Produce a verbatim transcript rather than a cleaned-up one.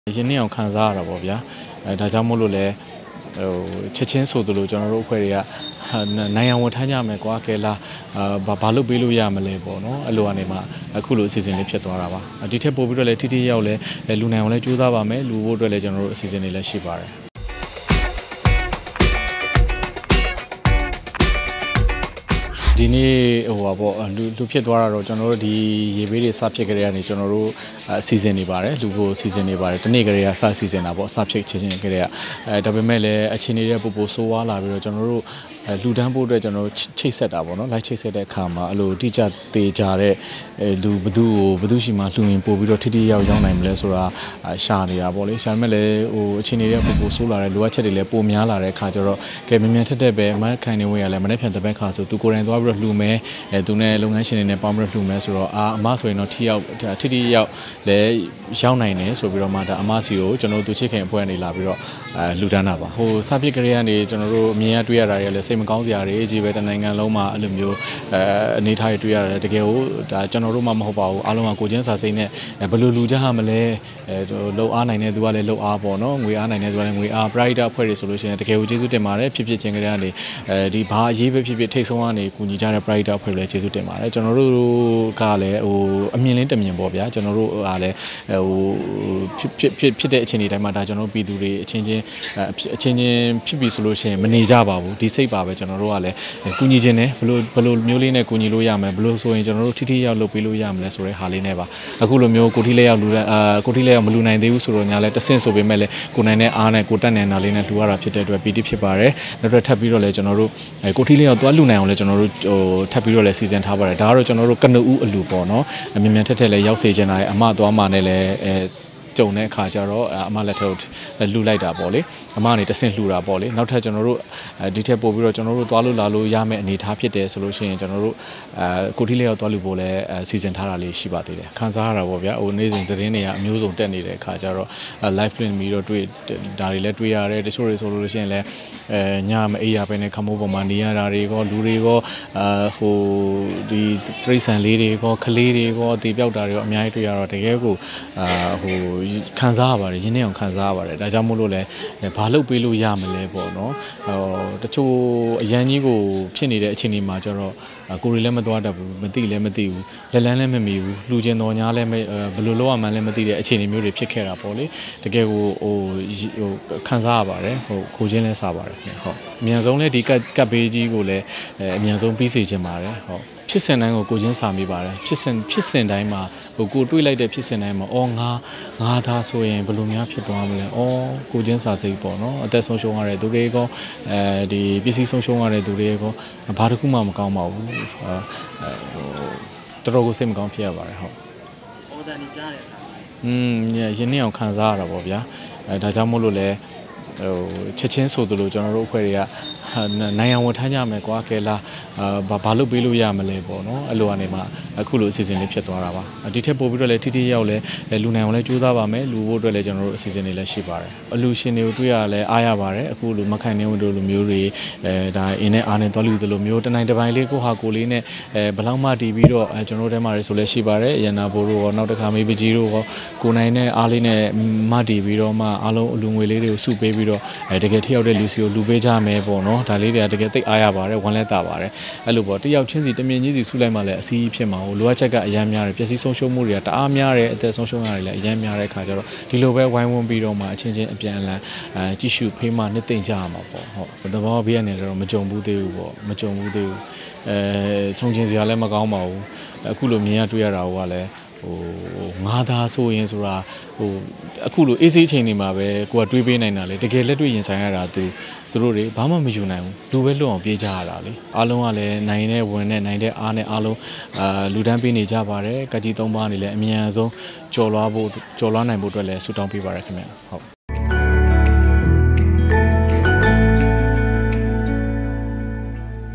ရင်းနှီးအောင်ခံစားရတာပေါ့ဗျာအဲဒါကြောင့်မို့လို့လဲဟိုချက်ချင်းဆိုသလိုကျွန်တော်တို့အဖွဲ့တွေကနိုင်အောင်ဝန်ထမ်းကြမယ်ကွာကဲလားအာဘာလို့ပေးလို့ရမလဲပေါ့နော်အဲ့လိုကနေမှအခုလိုအစီအစဉ်လေးဖြစ်သွားတာပါဒီထက်ပိုပြီးတော့လည်းထိထိရောက်လဲလူနိုင်အောင်လဲစူးစမ်းပါမယ်လူဖို့အတွက်လည်းကျွန်တော်တို့အစီအစဉ်တွေလည်းရှိပါတယ်ဒီနေ့ဟိုပါပေါ့လူလူဖြစ်သွားတာတော့ကျွန်တော်တို့ဒီရေဘေးတွေစဖြစ်ကြတဲ့ကနေကျွန်တော်တို့အစီအစဉ်နေပါတယ်လူဖို့အစီအစဉ်နေပါတယ်တနေ့ကလေးကစစီစဉ်တာပေါ့စဖြစ်ချင်းချင်းကြတဲ့အဲဒါပေမဲ့လည်းအချင်းနေတဲ့ပို့ပို့ဆိုးဝါးလာပြီးတော့ကျွန်တော်တို့လူတန်းဖို့အတွက်ကျွန်တော်တို့ချိတ်ဆက်တာပေါ့နော်လိုက်ချိတ်ဆက်တဲ့အခါမှာအဲ့လိုတိကျသေးကြတဲ့လူဘသူ့ကိုဘသူ့ရှိမှလှူရင်ပို့ပြီးတော့ထိထိရောက်ရောက်နိုင်မလဲဆိုတာရှာနေတာပေါ့လေရှာမဲ့လည်းဟိုအချင်းနေတဲ့ပို့ပို့ဆိုးလာတဲ့လိုအပ်ချက်တွေလည်းပိုများလာတဲ့အခါကျတော့ကဲမြန်မြန်ထက်ထက်ပဲမခိုင်နေဝင်ရလဲမနေ့ဖြန်တစ်ပတ်ခါဆိုသူကိုယ်တိုင်သွားပြီးတော့လှူမယ်အဲသူနဲ့လုပ်ငန်းရှင်တွေနဲ့ပေါင်းပြီးတော့လှူမယ်ဆိုတော့အာအမဆိုရင်တော့ထိရောက်ထိထိရောက်လည်းရောက်နိုင်တယ်ဆိုပြီးတော့မှဒါအမစီကိုကျွန်တော်တို့သူချစ်ခင်အဖွဲ့ကနေလာပြီးတော့အဲလှူဒန်းတာပါဟိုစပစ်ကလေးကနေကျွန်တော်တို့အမြင်ရတွေ့ရတာတွေလည်းစိတ်မကောင်းစရာတွေကြီးပဲတနိုင်ငံလုံးမှာအဲ့လိုမျိုးအဲအနေထားတွေတွေ့ရတယ်တကယ်ကိုဒါကျွန်တော်တို့မှမဟုတ်ပါဘူးအားလုံးကကိုချင်းစာစိတ်နဲ့ဘယ်လိုလူကြရမလဲအဲလှုပ်အားနိုင်တဲ့သူကလည်းလှုပ်အားပေါ့နော်ငွေအားနိုင်တဲ့သူကလည်းငွေအား pride အဖွဲ့တွေဆိုလို့ရှိရင်တကယ်ကိုကျေးဇူးတင်ပါတယ်ဖြစ်ဖြစ်ချင်းကလေးကနေအဲဒီဘာအရေးပဲဖြစ်ဖြစ်ထိတ်ဆုံးကနေကူညီကြတဲ့ pride အဖွဲ့တွေလည်းကျေးဇူးတင်ပါတယ်ကျွန်တော်တို့ကလည်းဟိုအမြင်လင်းတမြင်ပေါ့ဗျာကျွန်တော်တို့အားလည်းဟိုဖြစ်ဖြစ်ဖြစ်တဲ့အခြေအနေတိုင်းမှာဒါကျွန်တော်တို့ပြည်သူတွေအချင်းချင်းအချင်းချင်းဖြစ်ပြီဆိုလို့ရှိရင်မနေကြပါဘူးဒီစိတ်ပါပဲကျွန်တော်တို့ကလည်းကူညီခြင်းနဲ့ဘလို့ဘလို့မျိုးလေးနဲ့ကူညီလို့ရမယ်ဘလို့ဆိုရင်ကျွန်တော်တို့ထိထိရောက်လုပ်ပေးလို့ရမလဲဆိုတဲ့ဟာလေးနဲ့ပါအခုလိုမျိုးကိုထိလေးရောက်လူအာကိုထိလေးရောက်မလူနိုင်သေးဘူးဆိုတော့ညာလဲတဆင့်ဆိုပေမဲ့လည်းကိုနိုင်တဲ့အားနဲ့ကိုတက်နေတာလေးနဲ့တူရတာဖြစ်တဲ့အတွက်ပီတိဖြစ်ပါတယ်နောက်တော့ထပ်ပြီးတော့လည်းကျွန်တော်တို့ကိုထိလေးရောက်သွားလူနိုင်အောင်လည်းကျွန်တော်တို့ဟိုထပ်ပြီးတော့လည်းစီစဉ်ထားပါတယ်ဒါကတော့ကျွန်တော်တို့ကနဦးအလူပေါ့နော်အမြင်မြန်ထက်ထက်လည်းရောက်စေချင်တာအမသွားမှနဲ့လည်းအဲကြုံတဲ့အခါကျတော့အမလက်ထက်လှူလိုက်တာပေါ့လေအမကနေတဆင့်လှူတာပေါ့လေနောက်ထပ်ကျွန်တော်တို့ဒီထက်ပို့ပြီးတော့ကျွန်တော်တို့သွားလို့လာလို့ရမယ့်အနေအထားဖြစ်တယ်ဆိုလို့ရှိရင်ကျွန်တော်တို့အဲကိုထိလေးရောက်သွားလို့ပို့လဲစီစဉ်ထားတာလေးရှိပါသေးတယ်ခံစားရတာပေါ့ဗျာဟိုနေ့စဉ်သတင်းတွေကအမျိုးစုံတက်နေတဲ့အခါကျတော့ live print ပြီးတော့တွေ့ဒါတွေလည်းတွေ့ရတယ်တချို့တွေဆိုလို့ရှိရင်လည်းအဲညမအေးရပဲနဲ့ခမိုးပေါ်မှာနေရတာတွေကောလူတွေကောအာဟိုဒီတရိษံလေးတွေကောခလေးတွေကောတည်ပြောက်တာတွေကောအများကြီးတွေ့ရတော့တကယ်ကိုအာဟိုခံစားရပါတယ်ရင်းနှီးအောင်ခံစားရပါတယ်ဒါကြောင့်မို့လို့လဲဘာလုပ်ပေးလို့ရမလဲပေါ့နော်ဟိုတချို့အရန်ကြီးကိုဖြစ်နေတဲ့အခြေအနေမှာကျတော့ကိုရီလည်းမသွားတတ်ဘူးမသိလည်းမသိဘူးလက်လန်းလည်းမမီဘူးလူချင်းတော်ညာလည်းဘယ်လိုလုပ်ရမှန်းလည်းမသိတဲ့အခြေအနေမျိုးတွေဖြစ်ခဲ့တာပေါ့လေတကယ်ကိုဟိုဟိုခံစားရပါတယ်ဟိုကိုချင်းလည်းစားပါတယ်ဟုတ်အမြန်ဆုံးလည်းဒီကတ်ကတ်ဘေးကြီးကိုလည်းအမြန်ဆုံးပြီးစေချင်ပါတယ်ဟုတ်ဖြစ်စဉ်တိုင်းကိုကိုချင်းစာမိပါတယ်ဖြစ်စဉ်ဖြစ်စဉ်တိုင်းမှာဟိုကိုတွေးလိုက်တဲ့ဖြစ်စဉ်တိုင်းမှာအော်ငါငါသားဆိုရင်ဘယ်လိုများဖြစ်သွားမလဲအော်ကိုချင်းစာစိတ်ပေါ့နော်အသက်ဆုံးရှုံးရတဲ့သူတွေကောအဲဒီပစ္စည်းဆုံးရှုံးရတဲ့သူတွေကောဘာတစ်ခုမှမကောင်းပါဘူးဟိုတော်တော်ကိုစိတ်မကောင်းဖြစ်ရပါတယ်ဟုတ်အော်ဒါနေကြားတယ်อืมရင်းနှီးအောင်ခံစားရတာပေါ့ဗျာအဲဒါကြောင့်မို့လို့လဲဟိုချက်ချင်းဆိုသလိုကျွန်တော်တို့အဖွဲ့တွေကနိုင်အောင်ဝန်ထမ်းကြမယ်ကွာကဲလားအာဘာလို့ပေးလို့ရမလဲပေါ့နော်အဲ့လိုကနေမှအခုလိုအစီအစဉ်လေးဖြစ်သွားတာပါဒီထက်ပိုပြီးတော့လည်းထိထိရောက်လဲလူနိုင်အောင်လဲစူးစမ်းပါမယ်လူဖို့အတွက်လည်းကျွန်တော်တို့အစီအစဉ်တွေလည်းရှိပါတယ်အလူရှင်တွေကိုတွေ့ရလဲအားရပါတယ်အခုလိုမခိုင်နေဝင်တို့လိုမျိုးတွေအဲဒါအင်းနဲ့အားနဲ့သွားလူသလိုမျိုးတနိုင်တစ်ပိုင်းလေးကိုဟာကိုလေးနဲ့အဲဘလောက်မှတည်ပြီးတော့အဲကျွန်တော်တို့ထဲမှာဆိုလဲရှိပါတယ်ရန်နာဘိုးတို့ရောနောက်တစ်ခါမေးပကြီးတို့ရောကိုနိုင်နဲ့အားလေးနဲ့မတည်ပြီးတော့မှအားလုံးအလူငွေလေးတွေကိုစုပေးပြီးတော့အဲတကယ်ထိရောက်တဲ့လူစီကိုလူပေးကြမယ်ပေါ့နော်ဒါလေးတွေကတကယ်သိအားရပါတယ်ဝမ်းလက်တာပါတယ်အဲ့လိုပေါ့တယောက်ချင်းစီတမြင်ကြီးစီစုလိုက်မှလည်းအစီးဖြစ်မှာဟိုလိုအပ်ချက်ကအများများတယ်ပျက်စီးဆုံးရှုံးမှုတွေကတအားများတယ်အသက်ဆုံးရှုံးရတယ်လည်းအများများတဲ့ခါကျတော့ဒီလိုပဲဝိုင်းဝန်းပြီးတော့မှအချင်းချင်းအပြန်အလှန်အဲကြည့်ရှုဖေးမှနှစ်သိမ့်ကြရမှာပေါ့ဟုတ်သဘောဘေးကနေတော့မကြုံဘူးသေးဘူးပေါ့မကြုံဘူးသေးဘူးအဲခြုံချင်းစရာလည်းမကောင်းပါဘူးအခုလိုမြင်ရတွေ့ရတာကလည်းဟိုငါးသားဆိုရင်ဆိုတာဟိုအခုလိုအေးဆေးချိန်နေမှာပဲကိုကတွေးပေးနိုင်တာလေတကယ်လက်တွေ့ရင်ဆိုင်ရတာသူသူတို့တွေဘာမှမယူနိုင်ဘူးလူပဲလွတ်အောင်ပြေးကြရတာလေအားလုံးကလည်းနိုင်တဲ့ဝင်တဲ့နိုင်တဲ့အားနဲ့အားလုံးအာလူတန်းပေးနေကြပါတယ်ကကြီးသုံးပါးနေလည်းအမြန်ဆုံးကြော်လွှားဖို့ကြော်လွှားနိုင်ဖို့အတွက်လည်းဆုတောင်းပေးပါရခင်ဗျဟုတ်